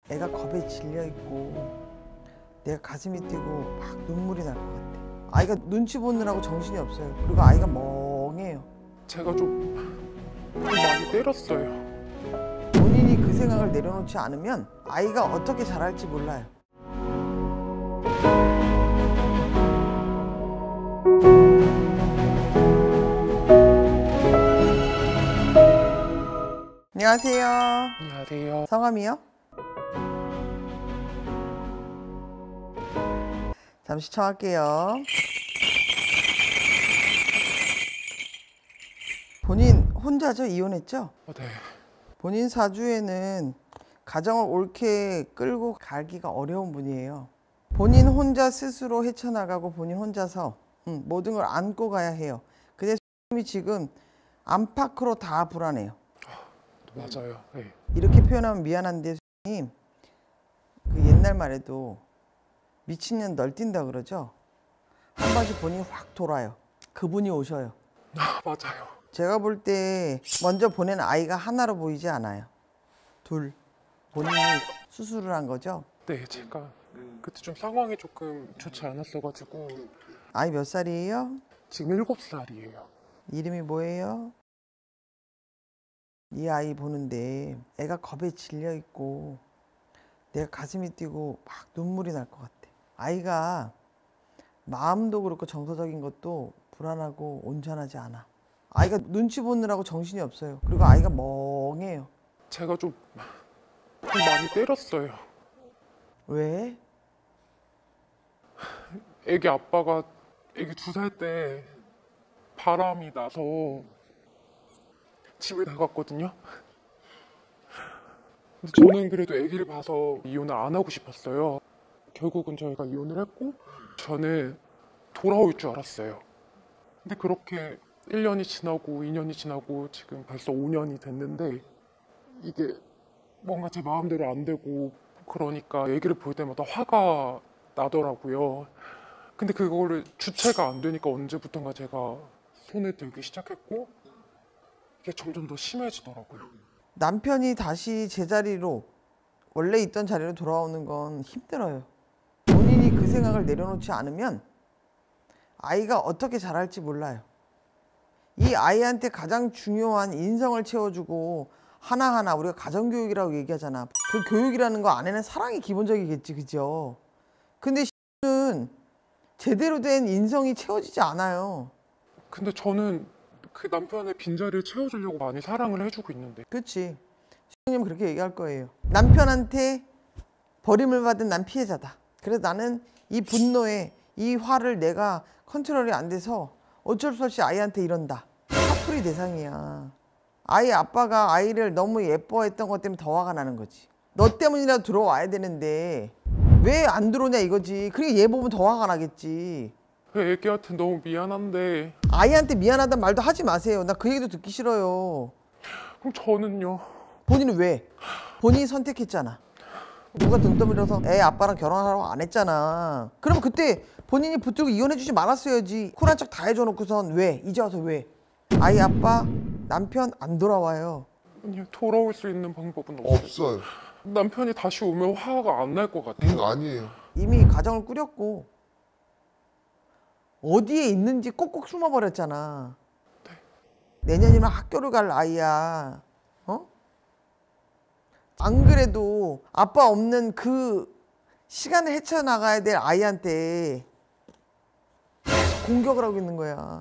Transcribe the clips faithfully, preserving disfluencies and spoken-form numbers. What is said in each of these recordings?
애가 겁에 질려 있고 내가 가슴이 뛰고 막 눈물이 날 것 같아. 아이가 눈치 보느라고 정신이 없어요. 그리고 아이가 멍해요. 제가 좀 많이 때렸어요. 본인이 그 생각을 내려놓지 않으면 아이가 어떻게 자랄지 몰라요. 안녕하세요. 안녕하세요. 성함이요? 잠시 청할게요. 본인 혼자죠? 이혼했죠? 어, 네. 본인 사주에는 가정을 옳게 끌고 가기가 어려운 분이에요. 본인 혼자 스스로 헤쳐나가고 본인 혼자서 음, 모든 걸 안고 가야 해요. 근데 이 지금 안팎으로 다 불안해요. 맞아요. 네. 이렇게 표현하면 미안한데 님, 그 옛날 말에도 미친년 널뛴다 그러죠? 한 번씩 본인이 확 돌아요. 그분이 오셔요. 아, 맞아요. 제가 볼 때 먼저 보낸 아이가 하나로 보이지 않아요. 둘. 본인이 수술을 한 거죠? 네, 제가 그때 좀 상황이 조금 좋지 않았어가지고. 아이 몇 살이에요? 지금 일곱 살이에요. 이름이 뭐예요? 이 아이 보는데 애가 겁에 질려 있고 내가 가슴이 뛰고 막 눈물이 날 것 같아. 아이가 마음도 그렇고 정서적인 것도 불안하고 온전하지 않아. 아이가 눈치 보느라고 정신이 없어요. 그리고 아이가 멍해요. 제가 좀 많이 때렸어요. 왜? 애기 아빠가 애기 두 살 때 바람이 나서 집을 나갔거든요. 근데 저는 그래도 애기를 봐서 이혼을 안 하고 싶었어요. 결국은 저희가 이혼을 했고 저는 돌아올 줄 알았어요. 근데 그렇게 일 년이 지나고 이 년이 지나고 지금 벌써 오 년이 됐는데 이게 뭔가 제 마음대로 안 되고 그러니까 애기를 볼 때마다 화가 나더라고요. 근데 그거를 주체가 안 되니까 언제부턴가 제가 손을 들기 시작했고 이게 점점 더 심해지더라고요. 남편이 다시 제자리로 원래 있던 자리로 돌아오는 건 힘들어요. 본인이 그 생각을 내려놓지 않으면 아이가 어떻게 자랄지 몰라요. 이 아이한테 가장 중요한 인성을 채워주고 하나하나 우리가 가정교육이라고 얘기하잖아. 그 교육이라는 거 안에는 사랑이 기본적이겠지, 그죠? 근데 는 제대로 된 인성이 채워지지 않아요. 근데 저는 그 남편의 빈자리를 채워주려고 많이 사랑을 해주고 있는데. 그렇지. 시장님 그렇게 얘기할 거예요. 남편한테 버림을 받은 난 피해자다. 그래서 나는 이 분노에 이 화를 내가 컨트롤이 안 돼서 어쩔 수 없이 아이한테 이런다. 화풀이 대상이야. 아이 아빠가 아이를 너무 예뻐했던 것 때문에 더 화가 나는 거지. 너 때문이라도 들어와야 되는데 왜 안 들어오냐 이거지. 그러니까 얘 보면 더 화가 나겠지. 그 애기한테 너무 미안한데. 아이한테 미안하단 말도 하지 마세요. 나 그 얘기도 듣기 싫어요. 그럼 저는요? 본인은 왜? 본인이 선택했잖아. 누가 등 떠밀어서 애 아빠랑 결혼하라고 안 했잖아. 그럼 그때 본인이 붙들고 이혼해주지 말았어야지. 쿨한 척 다 해줘 놓고선 왜? 이제 와서 왜? 아이 아빠 남편 안 돌아와요. 아니, 돌아올 수 있는 방법은 없어요. 없어요. 남편이 다시 오면 화가 안 날 것 같아요. 음, 아니에요. 이미 가정을 꾸렸고 어디에 있는지 꼭꼭 숨어버렸잖아. 내년이면 학교를 갈 아이야. 어? 안 그래도 아빠 없는 그 시간을 헤쳐나가야 될 아이한테 공격을 하고 있는 거야.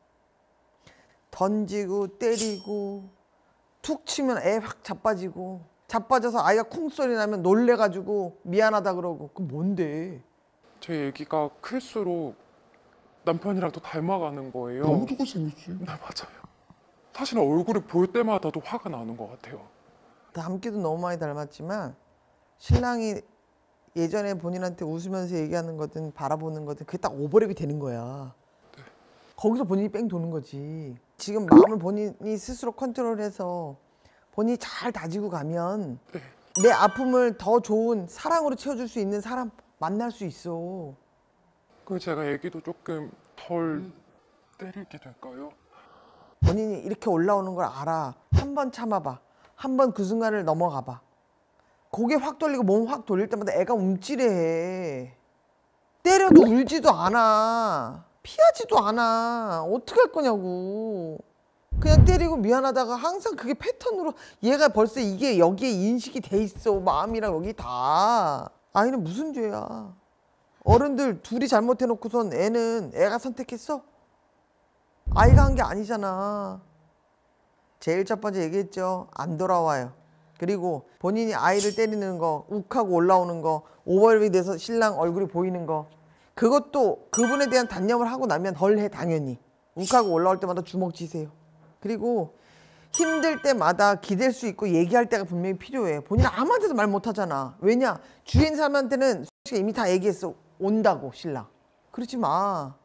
던지고 때리고 툭 치면 애 확 자빠지고 자빠져서 아이가 쿵소리 나면 놀래가지고 미안하다 그러고. 그건 뭔데? 제 애기가 클수록 남편이랑 더 닮아가는 거예요. 너무 똑같이 생겼지. 네, 맞아요. 사실 얼굴을 볼 때마다도 화가 나는 것 같아요. 닮기도 너무 많이 닮았지만 신랑이 예전에 본인한테 웃으면서 얘기하는 거든 바라보는 거든 그게 딱 오버랩이 되는 거야. 네. 거기서 본인이 뺑 도는 거지. 지금 마음을 본인이 스스로 컨트롤해서 본인이 잘 다지고 가면 네. 내 아픔을 더 좋은 사랑으로 채워줄 수 있는 사람 만날 수 있어. 그 제가 애기도 조금 덜 때리게 될까요? 본인이 이렇게 올라오는 걸 알아. 한 번 참아봐. 한 번 그 순간을 넘어가봐. 고개 확 돌리고 몸 확 돌릴 때마다 애가 움찔해. 때려도 울지도 않아. 피하지도 않아. 어떻게 할 거냐고. 그냥 때리고 미안하다가 항상 그게 패턴으로 얘가 벌써 이게 여기에 인식이 돼 있어. 마음이랑 여기 다. 아이는 무슨 죄야. 어른들 둘이 잘못해놓고선 애는 애가 선택했어? 아이가 한 게 아니잖아. 제일 첫 번째 얘기했죠. 안 돌아와요. 그리고 본인이 아이를 때리는 거, 욱하고 올라오는 거, 오버랩이 돼서 신랑 얼굴이 보이는 거, 그것도 그분에 대한 단념을 하고 나면 덜 해. 당연히 욱하고 올라올 때마다 주먹 쥐세요. 그리고 힘들 때마다 기댈 수 있고 얘기할 때가 분명히 필요해. 본인 아무한테도 말 못하잖아. 왜냐? 주위인 사람한테는 솔직히 이미 다 얘기했어. 온다고 신랑. 그러지 마.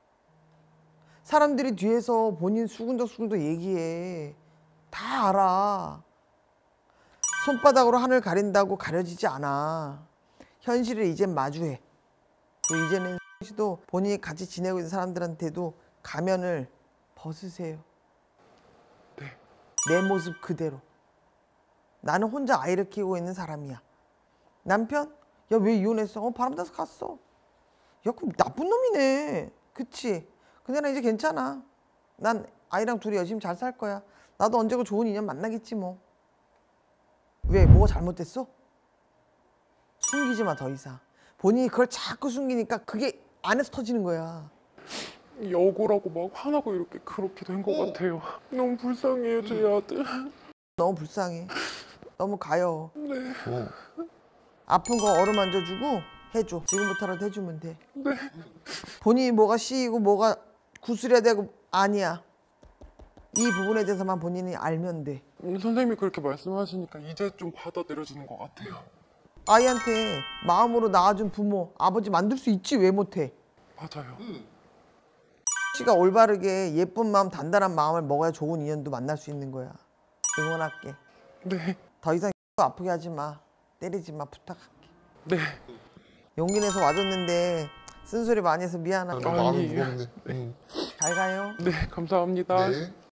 사람들이 뒤에서 본인 수근덕수근덕 얘기해. 다 알아. 손바닥으로 하늘 가린다고 가려지지 않아. 현실을 이젠 마주해. 그리고 이제는 씨도 본인이 같이 지내고 있는 사람들한테도 가면을 벗으세요. 네. 내 모습 그대로. 나는 혼자 아이를 키우고 있는 사람이야. 남편? 야, 왜 이혼했어? 어, 바람 타서 갔어. 야, 그럼 나쁜 놈이네. 그치? 근데 나 이제 괜찮아. 난 아이랑 둘이 열심히 잘 살 거야. 나도 언제고 좋은 인연 만나겠지 뭐. 왜? 뭐가 잘못됐어? 숨기지 마, 더 이상. 본인이 그걸 자꾸 숨기니까 그게 안에서 터지는 거야. 여고라고 막 화나고 이렇게 그렇게 된 것 같아요. 너무 불쌍해요, 제 아들. 너무 불쌍해. 너무 가요. 네. 아픈 거 어루만져주고 해줘. 지금부터라도 해주면 돼. 네. 본인이 뭐가 씌이고 뭐가 구슬해야 되고 아니야. 이 부분에 대해서만 본인이 알면 돼. 음, 선생님이 그렇게 말씀하시니까 이제 좀 받아들여지는 것 같아요. 아이한테 마음으로 낳아준 부모, 아버지 만들 수 있지 왜 못해? 맞아요. 씨가 올바르게 예쁜 마음, 단단한 마음을 먹어야 좋은 인연도 만날 수 있는 거야. 응원할게. 네. 더 이상 아프게 하지 마. 때리지 마. 부탁할게. 네. 용기 내서 와줬는데 쓴소리 많이 해서 미안하다. 마음이 아니에요. 무겁네. 응. 잘 가요. 네, 감사합니다. 네.